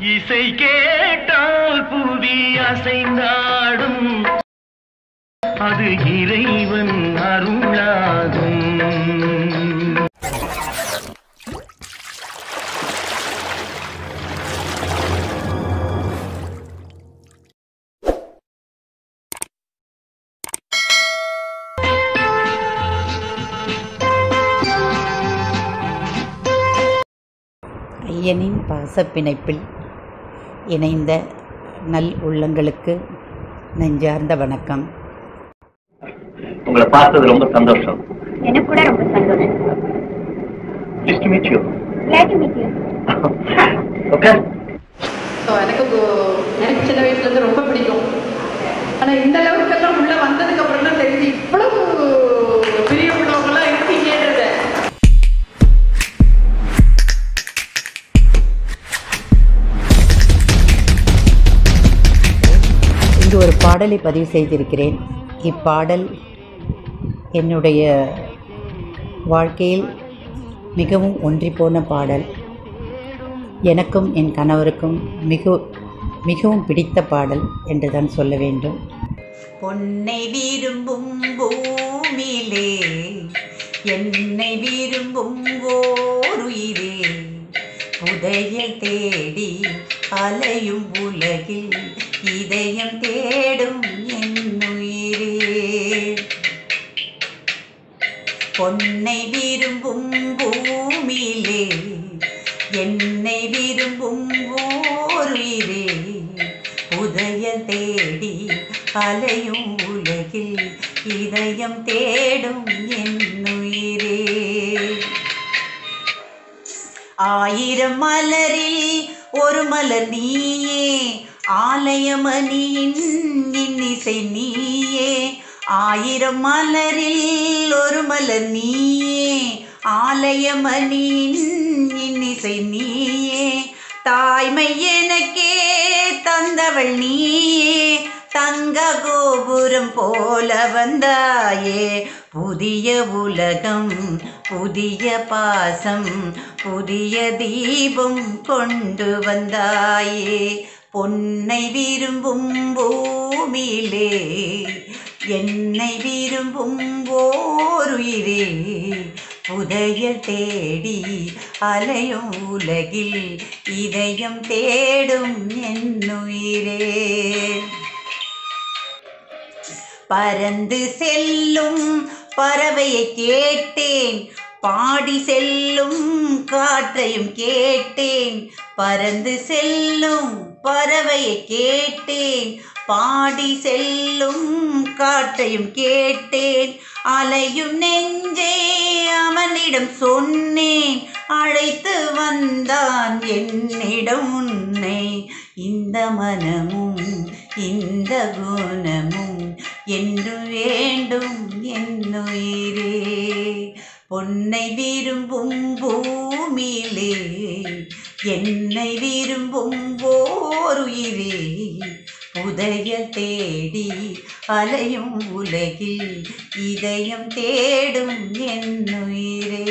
இசை கேட்டால் புவி அசைந்தாடும், அது இறைவன் அருளாகும். ஐயனின் பாசப்பிணைப்பில் இணைந்த நல் உள்ளங்களுக்கு நெஞ்சார்ந்த வணக்கம். உங்களை பார்த்தது ரொம்ப சந்தோஷம். எனக்கு கூட ரொம்ப சந்தோஷம். Nice to meet you. Glad to meet you. Okay. எனக்கு சின்ன வயசுல இருந்து ரொம்ப பிடிக்கும். ஆனா இந்த அளவுக்கெல்லாம் உள்ள வந்ததுக்கு அப்புறம் தான் தெரிஞ்சு இவ்வளவு பிரியப்பட்டவங்களாம் இருக்கீங்கன்றது. இங்கு ஒரு பாடலை பதிவு செய்திருக்கிறேன். இப்பாடல் என்னுடைய வாழ்க்கையில் மிகவும் ஒன்றிப்போன பாடல். எனக்கும் என் கணவருக்கும் மிகவும் பிடித்த பாடல் என்று தான் சொல்ல வேண்டும். பொன்னை விரும்பும் பூமியிலே என்னை விரும்பும் ஓருயிரே, புதையல் தேடி அலையும் உலகில் இதயம் தேடும் என்னுயிரே. பொன்னை விரும்பும் பூமியிலே என்னை விரும்பும் ஓருயிரே, புதையல் தேடி அலையும் உலகில் இதயம் தேடும் என்னுயிரே. ஆயிரம் மலரில் ஒரு மலர் நீயே, ஆலயமணியின் இன்னிசை நீயே. ஆயிரம் மலரில் ஒரு மலர் நீயே, ஆலயமணியின் இன்னிசை நீயே. தாய்மை எனக்கே தந்தவள் நீயே, தங்க கோபுரம் போல வந்தாயே. புதிய உலகம் புதிய பாசம் புதிய தீபம் கொண்டு வந்தாயே. பொன்னை விரும்பும் பூமியிலே என்னை விரும்பும் ஓருயிரே, புதையல் தேடி அலையும் உலகில் இதயம் தேடும் என்னுயிரே. பறந்து செல்லும் பறவையை கேட்டேன், பாடி செல்லும் காற்றையும் கேட்டேன். பறந்து செல்லும் பறவையை கேட்டேன், பாடி செல்லும் காற்றையும் கேட்டேன். அலையும் நெஞ்சே அவனிடம் சொன்னேன், அழைத்து வந்தான் என்னிடம் உன்னை. இந்த மனமும் இந்த குணமும் என்று வேண்டும் என்னுயிரே. பொன்னை விரும்பும் பூமியிலே என்னை விரும்பும் ஓருயிரே, புதையல் தேடி அலையும் உலகில் இதயம் தேடும் என்னுயிரே.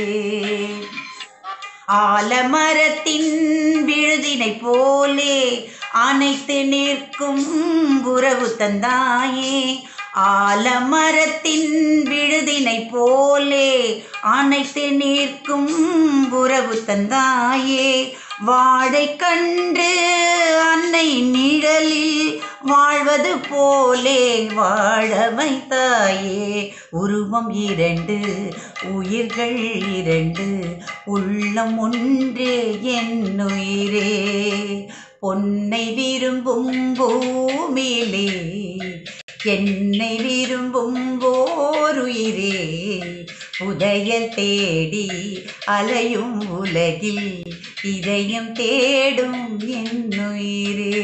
ஆலமரத்தின் விழுதினை போலே அனைத்து நிற்கும் உறவு தந்தாயே. ஆலமரத்தின் விழுதினை போலே அனைத்து நிற்கும் உறவு தந்தாயே. வாழை கண்டு அன்னை நிழலில் வாழ்வது போலே வாழ வைத்தாயே. உருவம் இரண்டு உயிர்கள் இரண்டு, உள்ளம் ஒன்றே என்னுயிரே. பொன்னை விரும்பும் பூமியிலே என்னை விரும்பும் ஓருயிரே, புதையல் தேடி அலையும் உலகில் இதயம் தேடும் என்னுயிரே.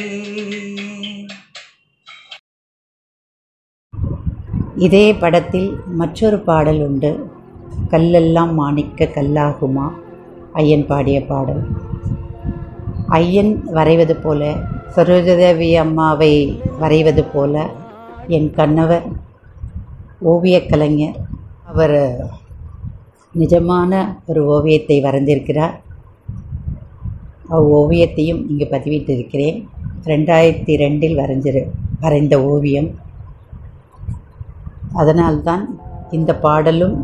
இதே படத்தில் மற்றொரு பாடல் உண்டு. கல்லெல்லாம் மாணிக்க கல்லாகுமா, ஐயன் பாடிய பாடல். ஐயன் வரைவது போல, சரோஜதேவி அம்மாவை வரைவது போல என் கணவர் ஓவியக் கலைஞர். அவர் நிஜமான ஒரு ஓவியத்தை வரைந்திருக்கிறார். அவ்வோவியத்தையும் இங்கு பதிவிட்டிருக்கிறேன். 2002 வரைந்த ஓவியம். அதனால்தான் இந்த பாடலும்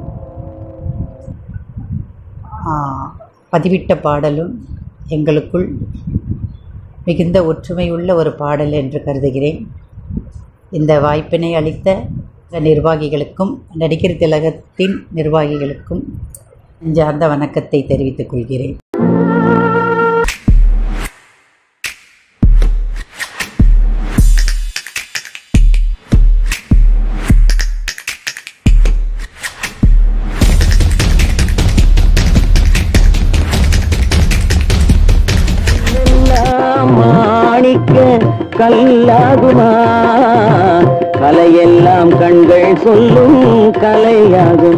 பதிவிட்ட பாடலும் எங்களுக்குள் மிகுந்த ஒற்றுமையுள்ள ஒரு பாடல் என்று கருதுகிறேன். இந்த வாய்ப்பினை அளித்த நிர்வாகிகளுக்கும் நடிகர் திலகத்தின் நிர்வாகிகளுக்கும் நெஞ்சார்ந்த வணக்கத்தை தெரிவித்துக் கொள்கிறேன். மாணிக்க கல்லாகுமா, கலையெல்லாம் கண்கள் சொல்லும் கலையாகும்.